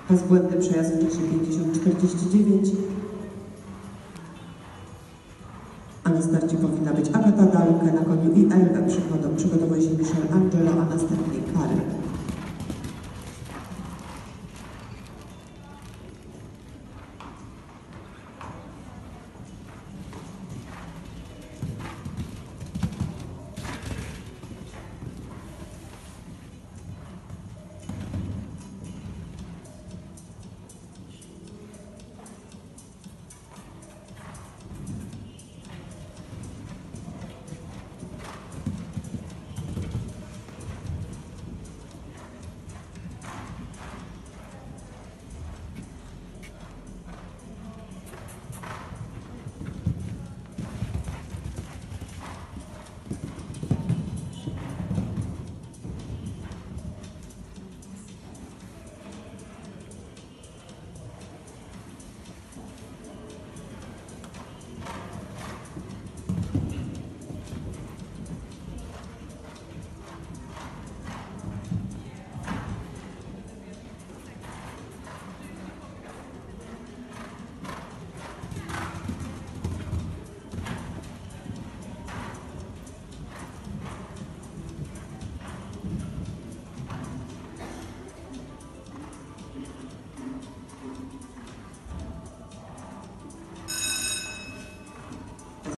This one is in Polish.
Pas błędny przejazd w czasie 50:49. A na starcie powinna być Agata Dalke na koniu i Elwę przygotowuje się Michel Angelo, a następnie Kary.